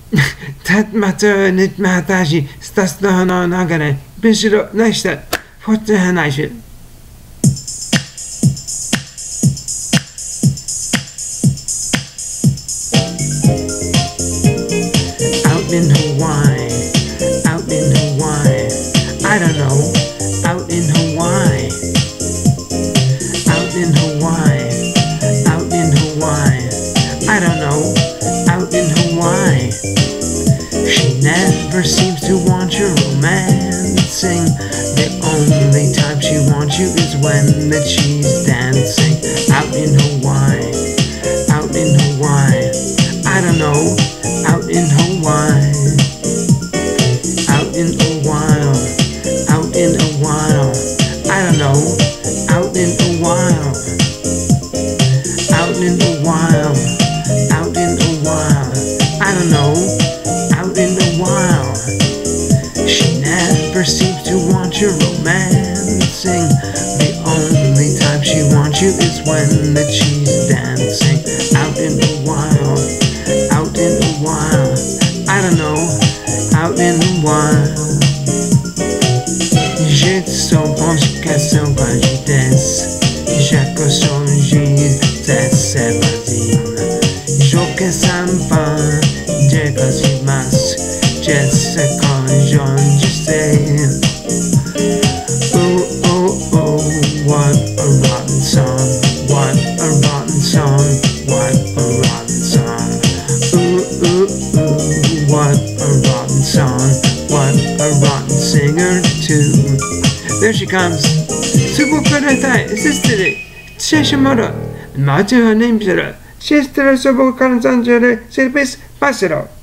Tatmato nitmatashi stasno nagare bishiro naishita fortehanaishi. Out in Hawaii, I don't know, out in Hawaii, I don't know, out in Hawaii. She never seems to want your romancing. The only time she wants you is when that she's dancing. Out in Hawaii, I don't know, out in Hawaii, out in a while, I don't know, out in a while, I don't know, out in a while. She never seems to want your romancing. The only time she wants you is when that she's dancing. Out in a while, I don't know, out in a while. J'ai son pension quand j'y danse, chaque son j'y c'est vas-y. Je que samba, j'ai quasi masse, j'ai ce quand j'en sais. Oh oh oh, what a rotten song, what a rotten song, what a rotten song. Ooh ooh ooh, what a rotten song, what a rotten singer too. There she comes. Super Kuretai, sister, Shishimoto, Macho Nimshira, Sister Subo Kanzanjere, Silvis Pasero.